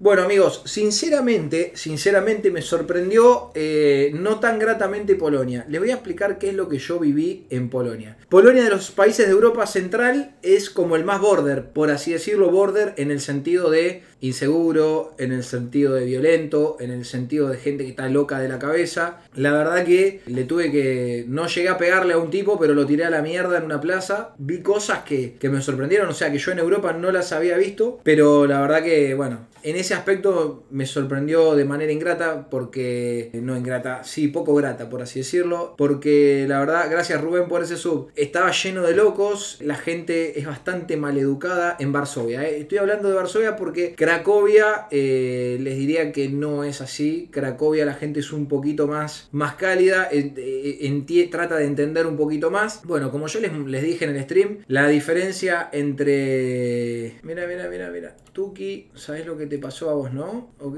Bueno amigos, sinceramente me sorprendió no tan gratamente Polonia. Les voy a explicar qué es lo que yo viví en Polonia. Polonia, de los países de Europa Central, es como el más border, por así decirlo, border en el sentido de inseguro, en el sentido de violento, en el sentido de gente que está loca de la cabeza. La verdad que no llegué a pegarle a un tipo, pero lo tiré a la mierda en una plaza. Vi cosas que me sorprendieron, o sea que yo en Europa no las había visto, pero la verdad que, bueno, en ese aspecto me sorprendió de manera ingrata, porque, no ingrata, sí, poco grata, por así decirlo, porque la verdad, gracias Rubén por ese sub, estaba lleno de locos, la gente es bastante maleducada en Varsovia, estoy hablando de Varsovia porque Cracovia, les diría que no es así. Cracovia la gente es un poquito más cálida, trata de entender un poquito más. Bueno, como yo les dije en el stream, la diferencia entre... Mira. Tuki, ¿sabes lo que te pasó a vos, no? Ok.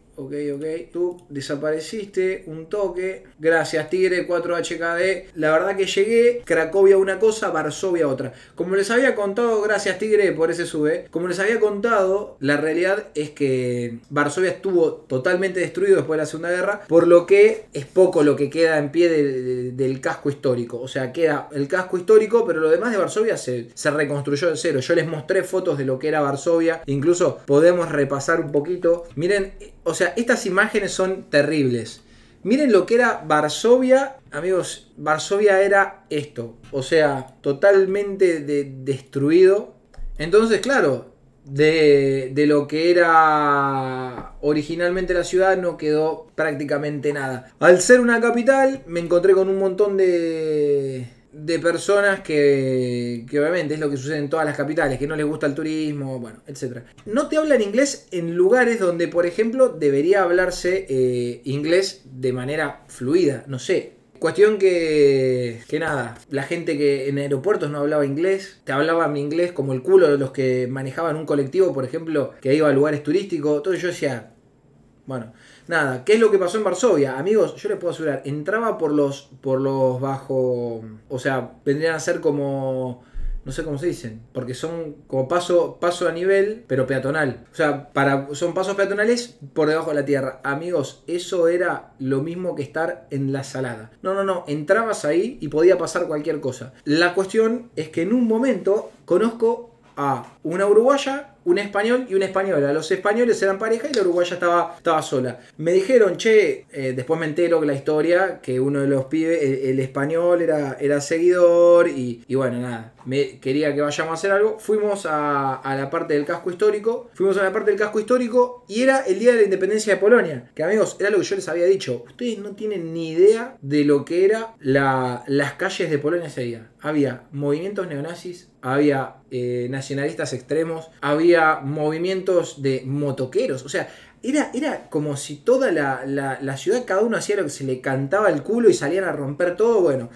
Tú desapareciste un toque. Gracias, Tigre 4HKD. La verdad que llegué. Cracovia una cosa, Varsovia otra. Como les había contado, gracias Tigre por ese sube. Como les había contado, la realidad es que Varsovia estuvo totalmente destruido después de la Segunda Guerra, por lo que es poco lo que queda en pie del casco histórico. O sea, queda el casco histórico, pero lo demás de Varsovia se reconstruyó de cero. Yo les mostré fotos de lo que era Varsovia. Incluso podemos repasar un poquito. Miren, o sea, estas imágenes son terribles. Miren lo que era Varsovia. Amigos, Varsovia era esto. O sea, totalmente destruido. Entonces, claro, de lo que era originalmente la ciudad no quedó prácticamente nada. Al ser una capital, me encontré con un montón de personas que obviamente es lo que sucede en todas las capitales, que no les gusta el turismo, bueno, etc. No te hablan inglés en lugares donde, por ejemplo, debería hablarse inglés de manera fluida, no sé. Cuestión que nada, la gente que en aeropuertos no hablaba inglés, te hablaban inglés como el culo de los que manejaban un colectivo, por ejemplo, que iba a lugares turísticos. Entonces yo decía, bueno, nada, ¿qué es lo que pasó en Varsovia? Amigos, yo les puedo asegurar, entraba por los bajo, o sea, vendrían a ser como, no sé cómo se dicen, porque son como paso a nivel, pero peatonal. O sea, son pasos peatonales por debajo de la tierra. Amigos, eso era lo mismo que estar en la Salada. No, entrabas ahí y podía pasar cualquier cosa. La cuestión es que en un momento conozco a una uruguaya, un español y una española. Los españoles eran pareja y la uruguaya estaba sola. Me dijeron, che, después me entero que la historia, que uno de los pibes, el español era seguidor y bueno, nada, quería que vayamos a hacer algo. Fuimos a la parte del casco histórico. Y era el día de la independencia de Polonia. Que amigos, era lo que yo les había dicho. Ustedes no tienen ni idea de lo que era las calles de Polonia ese día. Había movimientos neonazis, había nacionalistas extremos, había movimientos de motoqueros, o sea, era como si toda la ciudad, cada uno hacía lo que se le cantaba el culo y salían a romper todo. Bueno,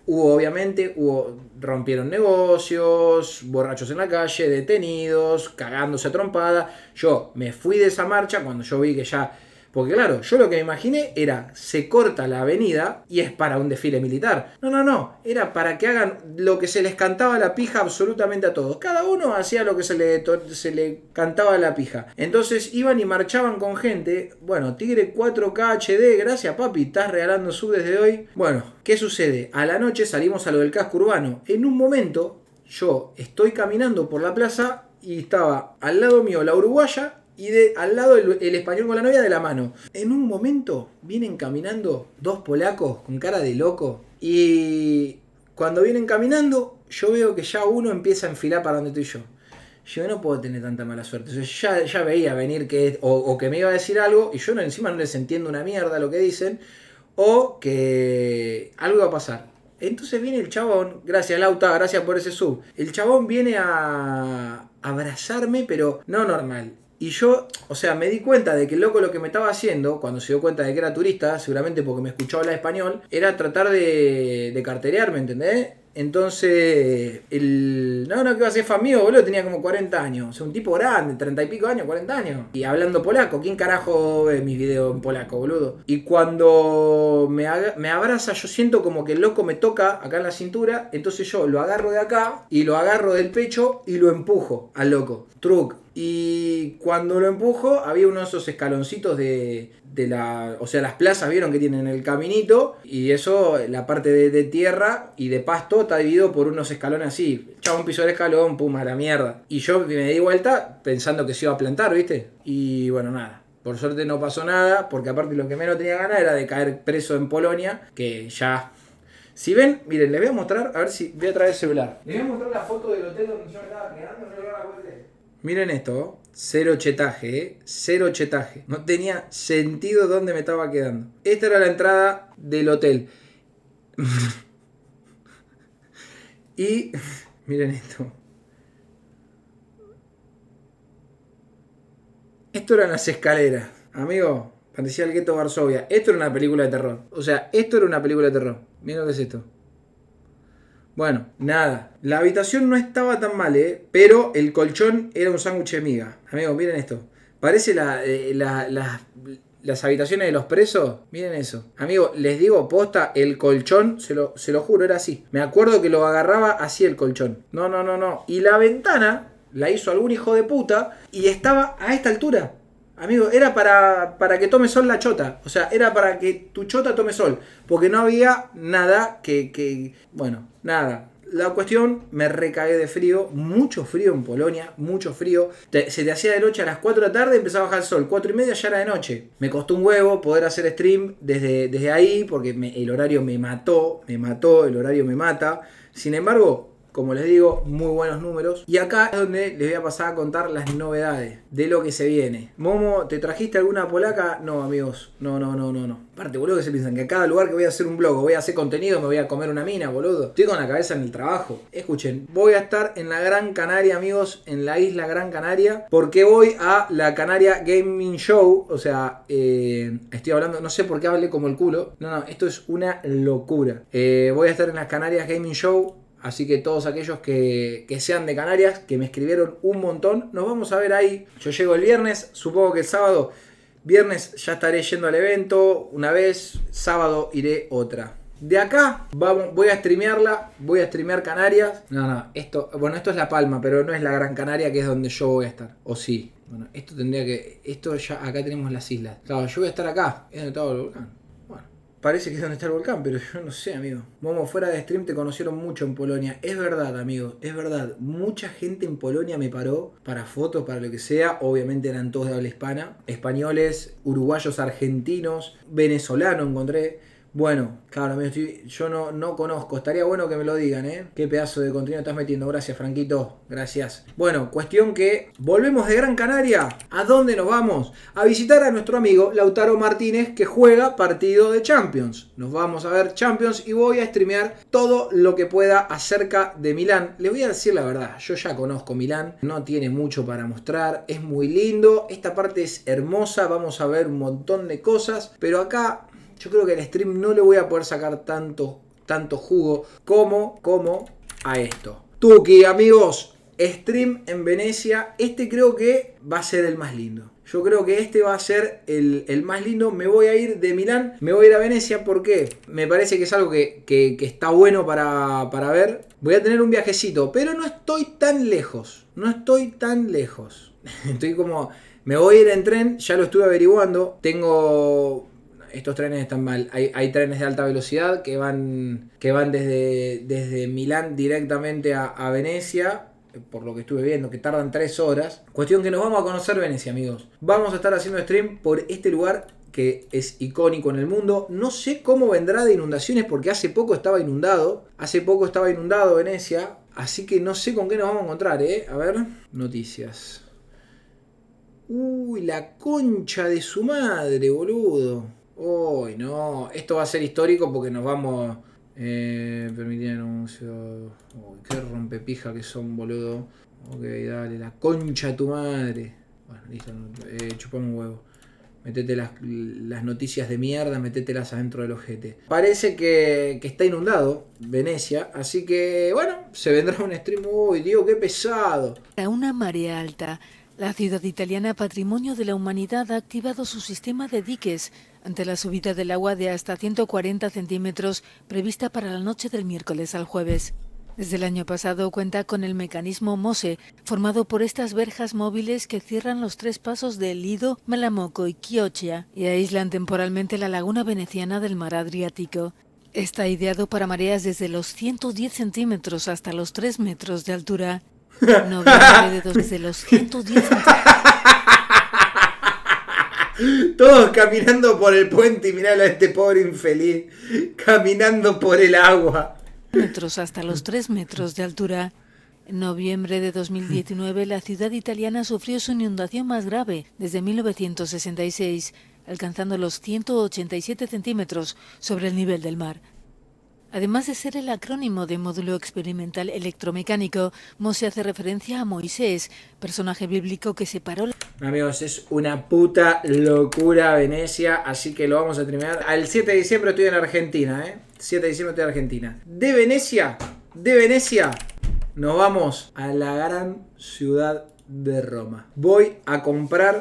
rompieron negocios, borrachos en la calle, detenidos, cagándose a trompada. Yo me fui de esa marcha cuando yo vi que ya... Porque claro, yo lo que me imaginé era, se corta la avenida y es para un desfile militar. No, era para que hagan lo que se les cantaba la pija absolutamente a todos. Cada uno hacía lo que se le cantaba la pija. Entonces iban y marchaban con gente. Bueno, Tigre 4K HD, gracias papi, estás regalando sub desde hoy. Bueno, ¿qué sucede? A la noche salimos a lo del casco urbano. En un momento, yo estoy caminando por la plaza y estaba al lado mío la uruguaya y al lado el español con la novia de la mano. En un momento vienen caminando dos polacos con cara de loco. Y cuando vienen caminando, yo veo que ya uno empieza a enfilar para donde estoy yo. Yo no puedo tener tanta mala suerte. Entonces ya veía venir que o que me iba a decir algo y yo encima no les entiendo una mierda lo que dicen. O que algo iba a pasar. Entonces viene el chabón, gracias Lauta, gracias por ese sub. El chabón viene a abrazarme, pero no normal. Y yo, o sea, me di cuenta de que el loco lo que me estaba haciendo, cuando se dio cuenta de que era turista, seguramente porque me escuchó hablar español, era tratar de carterearme, ¿entendés? Entonces, que iba a ser fan mío, boludo, tenía como 40 años. O sea, un tipo grande, 30 y pico años, 40 años. Y hablando polaco, ¿quién carajo ve mis videos en polaco, boludo? Y cuando me abraza, yo siento como que el loco me toca acá en la cintura. Entonces yo lo agarro de acá y lo agarro del pecho y lo empujo al loco. Truc. Y cuando lo empujo, había uno de esos escaloncitos de la... O sea, las plazas, vieron que tienen el caminito. Y eso, la parte de tierra y de pasto está dividido por unos escalones así. Chavo, un piso del escalón, pum, a la mierda. Y yo me di vuelta pensando que se iba a plantar, ¿viste? Y bueno, nada. Por suerte no pasó nada, porque aparte lo que menos tenía ganas era de caer preso en Polonia, que ya... Si ven, miren, les voy a mostrar, a ver si voy a traer el celular. Les voy a mostrar la foto del hotel donde yo me estaba quedando, no le van a poder creer. Miren esto, cero chetaje, cero chetaje. No tenía sentido dónde me estaba quedando. Esta era la entrada del hotel. Y miren esto. Esto eran las escaleras, amigo. Parecía el gueto Varsovia. Esto era una película de terror. O sea, esto era una película de terror. Miren lo que es esto. Bueno, nada. La habitación no estaba tan mal, pero el colchón era un sándwich de miga. Amigos, miren esto. Parece las habitaciones de los presos. Miren eso. Amigos, les digo, posta, el colchón, se lo juro, era así. Me acuerdo que lo agarraba así el colchón. No. Y la ventana la hizo algún hijo de puta y estaba a esta altura. Amigo, era para que tome sol la chota. O sea, era para que tu chota tome sol. Porque no había nada bueno, nada. La cuestión, me recagué de frío. Mucho frío en Polonia, mucho frío. Se te hacía de noche a las 4 de la tarde, empezaba a bajar el sol. 4 y media ya era de noche. Me costó un huevo poder hacer stream desde ahí, porque el horario me mató, el horario me mata. Sin embargo, como les digo, muy buenos números. Y acá es donde les voy a pasar a contar las novedades de lo que se viene. Momo, ¿te trajiste alguna polaca? No, amigos. No. Aparte, boludo, que se piensan que a cada lugar que voy a hacer un blog o voy a hacer contenido me voy a comer una mina, boludo. Estoy con la cabeza en el trabajo. Escuchen, voy a estar en la Gran Canaria, amigos, en la isla Gran Canaria, porque voy a la Canaria Gaming Show. O sea, estoy hablando, no sé por qué hablé como el culo. No, esto es una locura. Voy a estar en la Canarias Gaming Show. Así que todos aquellos que sean de Canarias, que me escribieron un montón, nos vamos a ver ahí. Yo llego el viernes, supongo que el sábado. Viernes ya estaré yendo al evento una vez, sábado iré otra. De acá voy a streamearla, voy a streamear Canarias. Esto es La Palma, pero no es la Gran Canaria, que es donde yo voy a estar. O sí. Bueno, esto ya, acá tenemos las islas. Claro, yo voy a estar acá, es donde estaba el volcán. Parece que es donde está el volcán, pero yo no sé, amigo. Momo, fuera de stream te conocieron mucho en Polonia. Es verdad, amigo, es verdad. Mucha gente en Polonia me paró para fotos, para lo que sea. Obviamente eran todos de habla hispana. Españoles, uruguayos, argentinos, venezolanos encontré. Bueno, claro, amigo, yo no conozco. Estaría bueno que me lo digan, ¿eh? Qué pedazo de contenido estás metiendo. Gracias, Franquito. Gracias. Bueno, cuestión que volvemos de Gran Canaria. ¿A dónde nos vamos? A visitar a nuestro amigo Lautaro Martínez, que juega partido de Champions. Nos vamos a ver Champions y voy a streamear todo lo que pueda acerca de Milán. Les voy a decir la verdad, yo ya conozco Milán. No tiene mucho para mostrar. Es muy lindo. Esta parte es hermosa. Vamos a ver un montón de cosas. Pero acá yo creo que al stream no le voy a poder sacar tanto jugo como a esto. Tuki, amigos, stream en Venecia. Este creo que va a ser el más lindo. Yo creo que este va a ser el más lindo. Me voy a ir de Milán, me voy a ir a Venecia porque me parece que es algo que está bueno para ver. Voy a tener un viajecito, pero no estoy tan lejos. Estoy como... Me voy a ir en tren, ya lo estuve averiguando. Estos trenes están mal. Hay trenes de alta velocidad que van desde Milán directamente a Venecia. Por lo que estuve viendo, que tardan 3 horas. Cuestión que nos vamos a conocer Venecia, amigos. Vamos a estar haciendo stream por este lugar que es icónico en el mundo. No sé cómo vendrá de inundaciones porque hace poco estaba inundado. Venecia. Así que no sé con qué nos vamos a encontrar, ¿eh? A ver, noticias. Uy, la concha de su madre, boludo. Uy, no. Esto va a ser histórico porque nos vamos... permitir anuncio. Uy, qué rompepija que son, boludo. Ok, dale, la concha de tu madre. Bueno, listo. Chupame un huevo. Metete las noticias de mierda, metételas adentro del ojete. Parece que está inundado Venecia, así que, bueno, se vendrá un stream. Uy, Dios, qué pesado. Una marea alta. La ciudad italiana Patrimonio de la Humanidad ha activado su sistema de diques ante la subida del agua de hasta 140 centímetros prevista para la noche del miércoles al jueves. Desde el año pasado cuenta con el mecanismo MOSE, formado por estas verjas móviles que cierran los 3 pasos de Lido, Malamoco y Chioggia y aíslan temporalmente la laguna veneciana del mar Adriático. Está ideado para mareas desde los 110 centímetros hasta los 3 metros de altura. Desde los 110 centímetros. Todos caminando por el puente y miralo a este pobre infeliz, caminando por el agua. Hasta los 3 metros de altura. En noviembre de 2019, la ciudad italiana sufrió su inundación más grave desde 1966, alcanzando los 187 centímetros sobre el nivel del mar. Además de ser el acrónimo de Módulo Experimental Electromecánico, MOSE hace referencia a Moisés, personaje bíblico que separó... Amigos, es una puta locura Venecia, así que lo vamos a terminar. Al 7 de diciembre estoy en Argentina, 7 de diciembre estoy en Argentina. De Venecia, nos vamos a la gran ciudad de Roma. Voy a comprar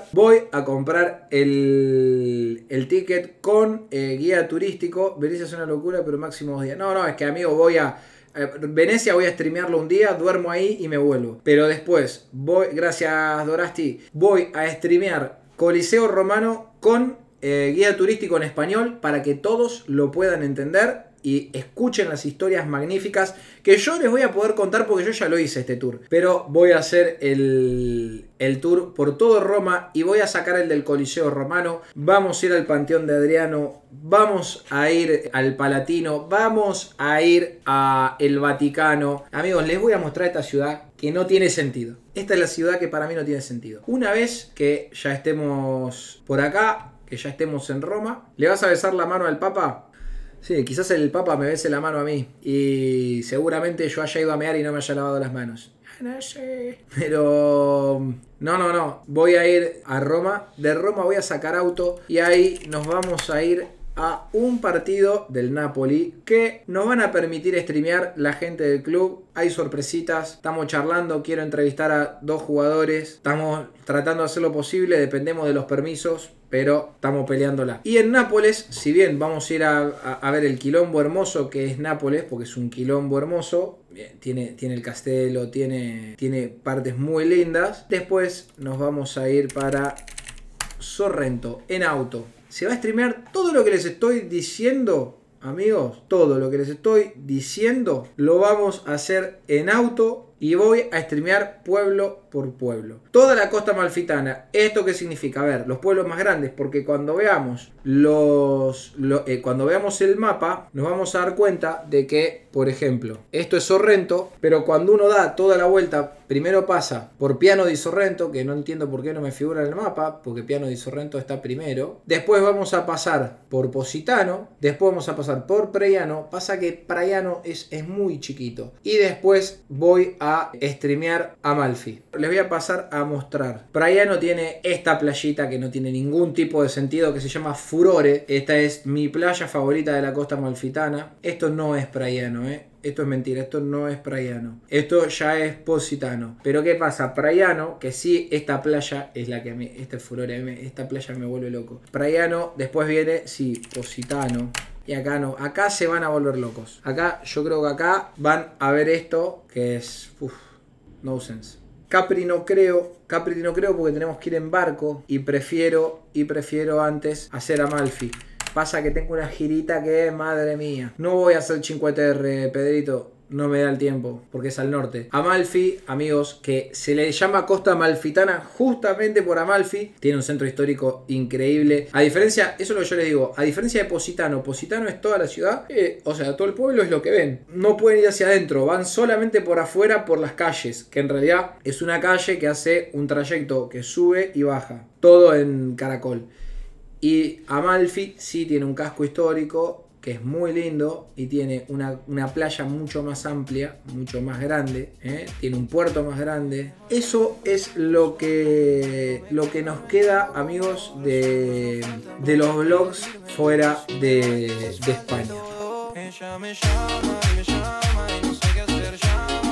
el ticket con guía turístico. Venecia es una locura, pero máximo 2 días. No, es que amigo, Venecia voy a streamearlo un día, duermo ahí y me vuelvo. Pero después, gracias Dorasti, voy a streamear Coliseo Romano con guía turístico en español para que todos lo puedan entender y escuchen las historias magníficas que yo les voy a poder contar porque yo ya lo hice este tour. Pero voy a hacer el tour por todo Roma y voy a sacar el del Coliseo Romano. Vamos a ir al Panteón de Adriano, vamos a ir al Palatino, vamos a ir al Vaticano. Amigos, les voy a mostrar esta ciudad que no tiene sentido. Esta es la ciudad que para mí no tiene sentido. Una vez que ya estemos por acá, que ya estemos en Roma, ¿le vas a besar la mano al Papa? Sí, quizás el Papa me bese la mano a mí y seguramente yo haya ido a mear y no me haya lavado las manos. No sé. Pero... No. Voy a ir a Roma. De Roma voy a sacar auto y ahí nos vamos a ir a un partido del Napoli que nos van a permitir streamear la gente del club. Hay sorpresitas, estamos charlando, quiero entrevistar a 2 jugadores, estamos tratando de hacer lo posible, dependemos de los permisos, pero estamos peleándola. Y en Nápoles, si bien vamos a ir a ver el quilombo hermoso que es Nápoles, porque es un quilombo hermoso, tiene el castelo, tiene partes muy lindas, después nos vamos a ir para Sorrento en auto. Se va a streamear todo lo que les estoy diciendo, amigos. Todo lo que les estoy diciendo lo vamos a hacer en auto. Y voy a streamear pueblo por pueblo. Toda la costa amalfitana. ¿Esto qué significa? A ver, los pueblos más grandes. Porque cuando veamos cuando veamos el mapa, nos vamos a dar cuenta de que, por ejemplo, esto es Sorrento. Pero cuando uno da toda la vuelta, primero pasa por Piano di Sorrento, que no entiendo por qué no me figura en el mapa, porque Piano di Sorrento está primero. Después vamos a pasar por Positano. Después vamos a pasar por Praiano. Pasa que Praiano es muy chiquito. Y después voy a streamear Amalfi. Les voy a pasar a mostrar. Praiano tiene esta playita que no tiene ningún tipo de sentido, que se llama Furore. Esta es mi playa favorita de la costa amalfitana. Esto no es Praiano, Esto es mentira, esto no es Praiano. Esto ya es Positano. Pero ¿qué pasa? Praiano, que sí, esta playa es la que a mí, este Furore, esta playa me vuelve loco. Praiano, después viene, sí, Positano. Y acá no, acá se van a volver locos. Acá, yo creo que acá van a ver esto que es... no sense. Capri no creo porque tenemos que ir en barco y prefiero antes hacer Amalfi. Pasa que tengo una girita que, madre mía. No voy a hacer 5TR, Pedrito. No me da el tiempo, porque es al norte. Amalfi, amigos, que se le llama Costa Amalfitana justamente por Amalfi. Tiene un centro histórico increíble. A diferencia, eso es lo que yo les digo, a diferencia de Positano. Positano es toda la ciudad, o sea, todo el pueblo es lo que ven. No pueden ir hacia adentro, van solamente por afuera, por las calles. Que en realidad es una calle que hace un trayecto que sube y baja. Todo en caracol. Y Amalfi sí tiene un casco histórico que es muy lindo y tiene una playa mucho más amplia, mucho más grande, tiene un puerto más grande. Eso es lo que nos queda, amigos, de los vlogs fuera de España.